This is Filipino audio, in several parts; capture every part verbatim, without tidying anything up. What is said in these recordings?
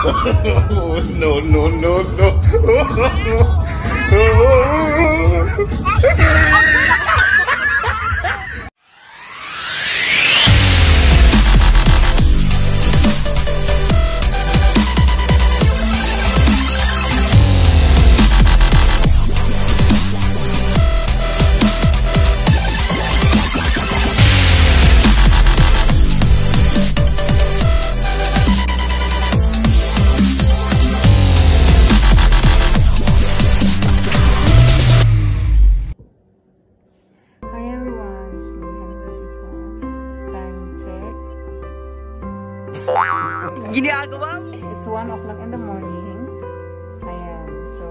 No, no, no, no. Ginagawa mo? It's one o'clock in the morning. Ayan. So,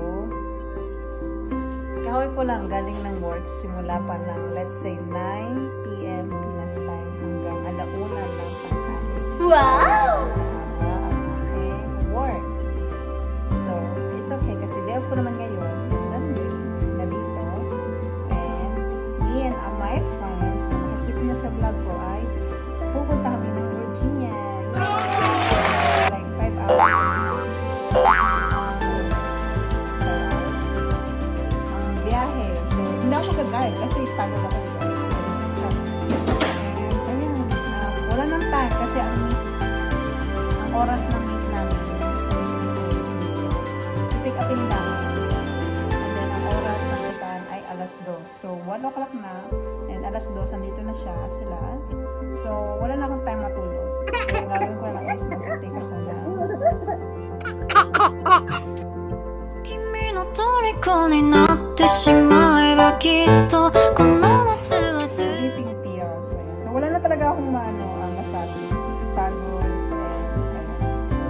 kahoy ko lang galing ng work. Simula pa ng, let's say, nine p m Pinas time hanggang alauna ng tanghali. Wow! So, ang aking work. So, it's okay kasi day off ko naman ngayon. Sunday na dito. And me and uh, my friends na makikita niyo sa vlog ko ay pupunta kami ng Virginia. Like five hours. Ang biyahe. So, hindi ako mag-drive kasi pagod ako dito. And, ayun. Uh, wala ng time kasi ang, ang oras ng meet namin pick upin lang. And then, ang oras ng kitaan ay alas dos. So, one o'clock na. And alas dos, nandito na siya sila. So, wala na akong time matulog. Kaya gagawin ko lang is mag-take ako na. Sleeping pills. So, wala na talaga akong maano, ang masabi. Pagod. And, ayun. So,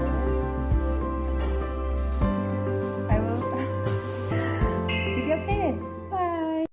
I will keep you updated. Bye!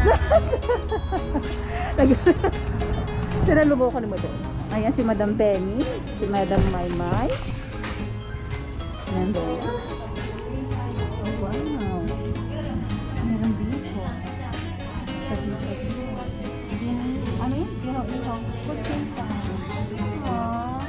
Sinalubo ko ni Madam. Ayan si Madam Benny, si Madam Maymay. Ayan doon. Oh, wow. Meron dito. Sabi-sabi. Ano yun? Ihaw-ihaw. Kutsing pa. Aww.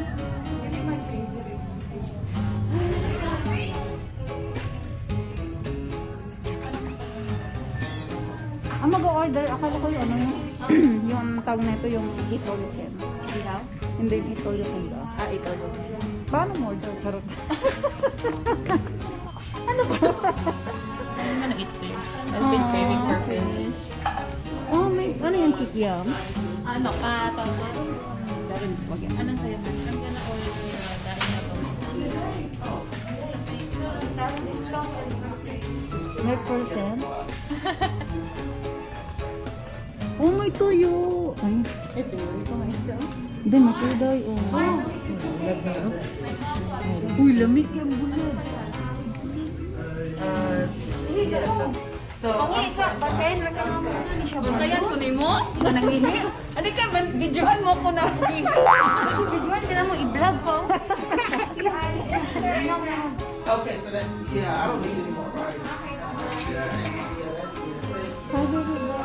Ang mag-order, akala ko yung ano yung yung tawag na ito, yung ito lukin. Hindi yung ito lukin ba? Ah, ito lukin. Paano mo order? Charot. Ano ba? Ano na ito yun? I've been craving for finish. Oh, may, ano yung kikiam? Ano ka? Tapos? Darin, wag yan. Anong sa'yo? I'm gonna order dahil na ito. May percent? Oh, may tuyo. Ay, Ito, ito nga ito. hindi, may tuday. Oh. Uy, lamig yung bulan. So, Pang-isa, batin, reklamo mo na ni siya ba? kaya kunin mo? Manangini? Ano ka, videohan mo ko na. Videoan, tila mo, i-vlog ko. Okay, so then, yeah, I don't need any more rice. Hi, baby boy.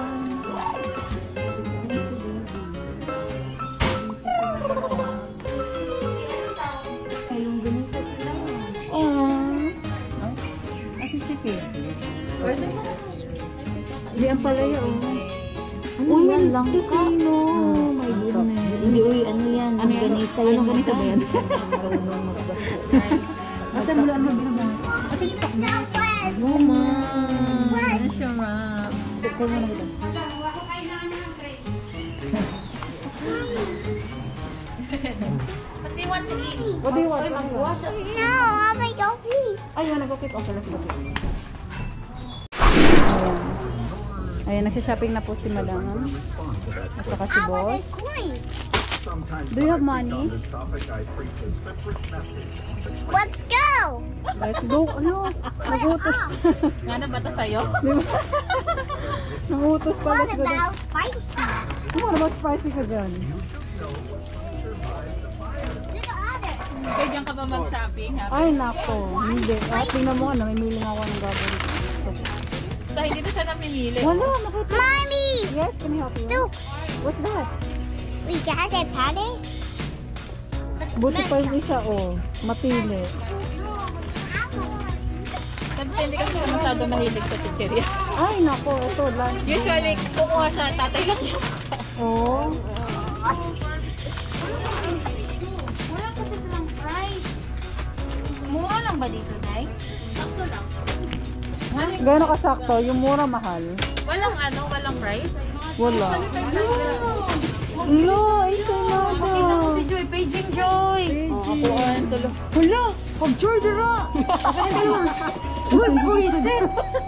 Ayun, ganito sila. Aww. Nasisipin. Di ang palaya, oh. Ano yan lang ka? Sino? My goodness. Uy, uy, ano yan? Ano yan? Ganisa yan. Anong ganisa ba yan? Marunong magbasa. Asa mo lang magbasa? Asa yung takbo? Woman! Nasarap. Kaya mo na kita. What do you want to eat? What do you want? No, I'm a yogi. Ayun, nag-okay. Okay, let's go. Ayan. Ayan, nagsha-shopping na po si Madam. At saka si Boss. Do you have money? Let's go. Let's go. Ano? Nagutos. Nga na ba ito sa'yo? Di ba? Nagutos pa. What Let's go. about spicy? What about spicy ka dyan? There's other. Kaya diyan ka ba mag-shopping? ha? Ay, nako. Hindi. Ah, tingnan mo, namimili nga ako ng gagawin. So, hindi na siya namimili. Wala, nakita. Mommy, Yes, can I help you? look. What's that? We got that patty. Buti pa yung isa, oh. Mapili. Sabi siya, hindi kasi siya masyado mahilig sa chichirya. Ay, nako. Ito, lunch. Usually, kukuha siya, tatay lang niya. Oh. Wala kasi silang price. Mura lang ba dito, Day? Sakto lang. Gano'n kasakto? Yung mura, mahal? Walang ano, walang price. Wala. Hello, ay sa mga. Si Joy, paging Joy. Ako ay talo. Hala, pag-joy dira. Good reason.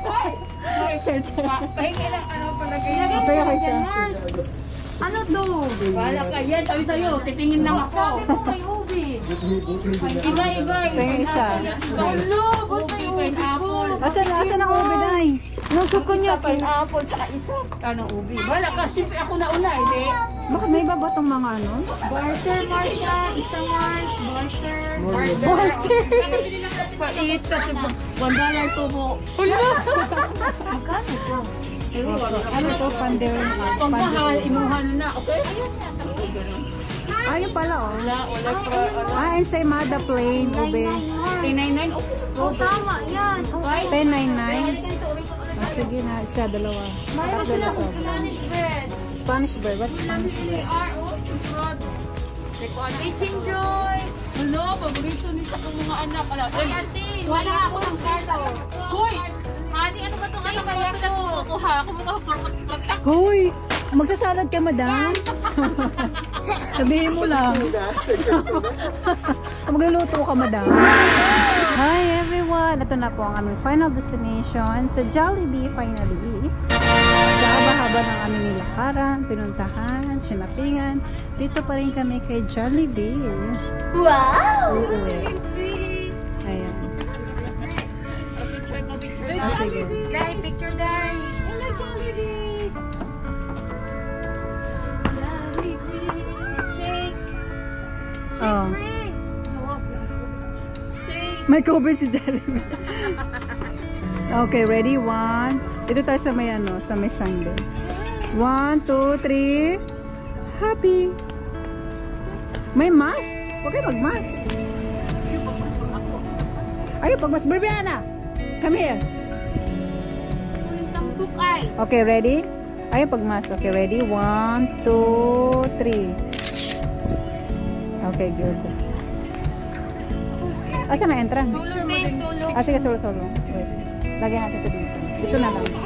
Pahingi lang, ano palagay. Kaya kay sa. Ano to? Wala ka yan. Sabi sa'yo, titingin lang ako. Kay Ubi. Iba-iba. Tingin isa. Hello, Ubi, pineapple. Asan, asan ang ube na eh? Nung suko niya, Pineapple, tsaka isa. Ano, Ubi? Wala ka, siyempre ako na una, hindi. bakit may iba ba itong mga ano? Barter, Marcia. Isa Mars. Barter. Barter. Pa-eat sa tipo. One dollar tubo. Magkano to? Ano to? Pander. Pangmahal, imuhan na. Okay? Ayun pala oh. Wala, wala pra. Ah, ensaymada plain ube. three ninety-nine. Oh, Tama, yan. ten ninety-nine. Oh, sige na, isa, dalawa. Tatlo na so. Spanish bread. Spanish bread. What's Spanish bread? Teaching Joy. Hello, paborito ni sa mga anak. Ala, ay, wala ako ng karta. Hoy! Honey, ano ba itong ano ba yung pinagkukuha? Kumuha ko pagtak. Hoy! Magsasalad ka, madam? Sabihin mo lang. Magluluto ka, madam. Hi, everyone! Ito na po ang aming final destination sa Jollibee, finally. Sa haba-haba ng aming nilakaran, pinuntahan, sinapingan. Dito pa rin kami kay Jollibee. Wow! Uuwi. Ayan. Ah, sige. Dai, picture Dai. Hello, Jollibee. May COVID si Jollibee. Okay, ready? One. Ito tayo sa may ano, sa may Sunday. One, two, three. Happy. May mask? Huwag kayo mag-mask. Ayaw, pag-mask. Brianna, come here. Okay, ready? Ayaw, pag-mask. Okay, ready? One, two, three. Okay, good. Asa may entrance? Solo, babe, solo. Ah, sige, solo, solo. Wait. Lagyan natin ito dito. Dito na lang.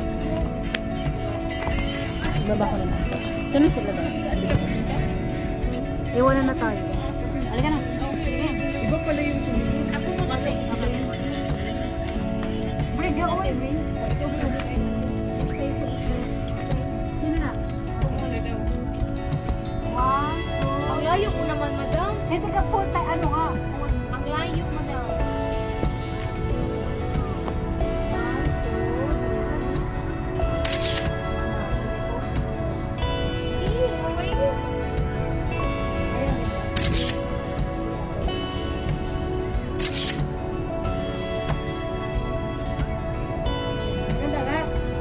Baba ko na lang. Sino sila ba? Iwanan na tayo. Halika na. Iba pala yung Ako mag-alay. Bring your oil, bring. Sino na? One, two. Ang layo ko naman, madam. Eh, taga full time. Ano ka? Ang layo, madam. Ganda ka?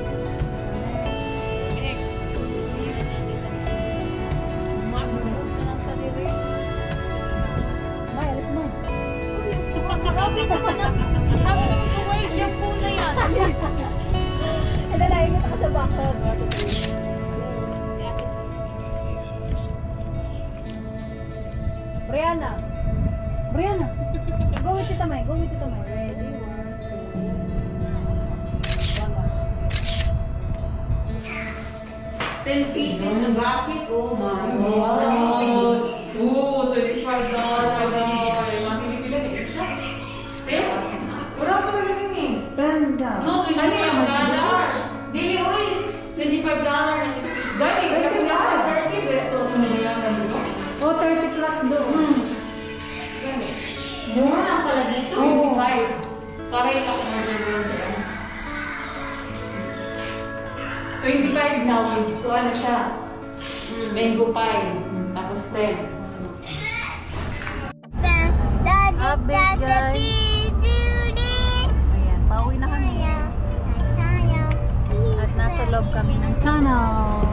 May, alis mo. Grabe naman ang... Grabe naman yung wave yung phone na yan. Ito na, ingat ka sa background. Brianna. Brianna. Go with Tita May. Go with Tita May. Ready? One, two, ten pieces ng bakit? Oh my God. God. Oo, twenty-five dollars. Mga Pilipina, may isa. Pero, wala pa rin yun eh. Ganda. No, twenty-five dollars. Dili, uy. twenty-five dollars. Dati, wala ko na sa thirty. Wala ko na yan. Oh, thirty plus doon. Hmm. Gani. Mura lang pala dito. Oo. twenty-five. Pareho ako ng twenty-five now. So, ano siya? Mango pie. Tapos ten. Update, guys. Ayan, pauwi na kami. At nasa loob kami ng tunnel.